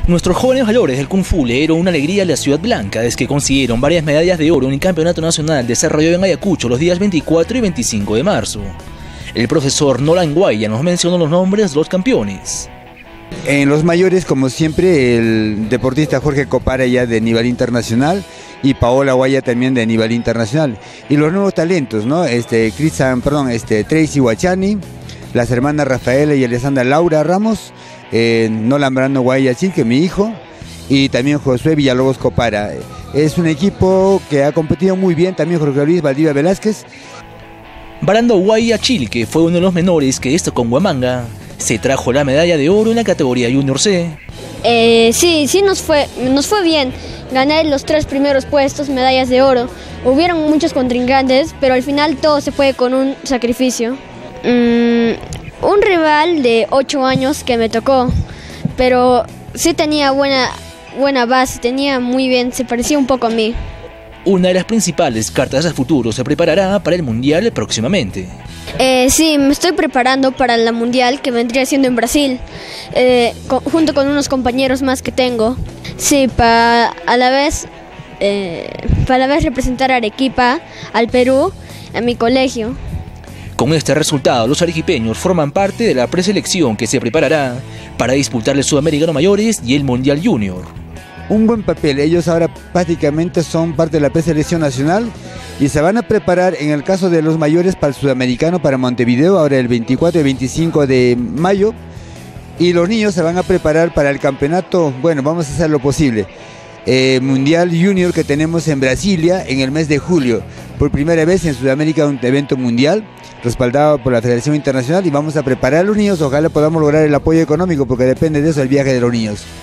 Nuestros jóvenes valores del Kung Fu le dieron una alegría a la Ciudad Blanca desde que consiguieron varias medallas de oro en el Campeonato Nacional desarrollado en Ayacucho los días 24 y 25 de marzo. El profesor Nolan Guaya nos mencionó los nombres de los campeones. En los mayores, como siempre, el deportista Jorge Copara ya de nivel internacional y Paola Guaya también de nivel internacional. Y los nuevos talentos, ¿no? Tracy Guachani, las hermanas Rafaela y Alessandra Laura Ramos, Nolan Brando Guaya Chilque, mi hijo, y también Josué Villalobos Copara. Es un equipo que ha competido muy bien, también Jorge Luis Valdivia Velázquez. Brando Guaya Chilque fue uno de los menores que destacó en Huamanga. Se trajo la medalla de oro en la categoría Junior C. Sí, nos fue bien. Gané los 3 primeros puestos, medallas de oro. Hubieron muchos contrincantes, pero al final todo se fue con un sacrificio. Un rival de 8 años que me tocó, pero sí tenía buena base, tenía muy bien, se parecía un poco a mí. Una de las principales cartas a futuro se preparará para el Mundial próximamente. Sí, me estoy preparando para la Mundial que vendría siendo en Brasil, junto con unos compañeros más que tengo. Sí, para a la vez representar a Arequipa, al Perú, a mi colegio. Con este resultado, los arequipeños forman parte de la preselección que se preparará para disputar el Sudamericano Mayores y el Mundial Junior. Un buen papel, ellos ahora prácticamente son parte de la preselección nacional y se van a preparar en el caso de los mayores para el Sudamericano, para Montevideo, ahora el 24 y 25 de mayo, y los niños se van a preparar para el campeonato, bueno, vamos a hacer lo posible, Mundial Junior que tenemos en Brasilia en el mes de julio, por primera vez en Sudamérica un evento mundial respaldado por la Federación Internacional, y vamos a preparar a los niños, ojalá podamos lograr el apoyo económico porque depende de eso el viaje de los niños.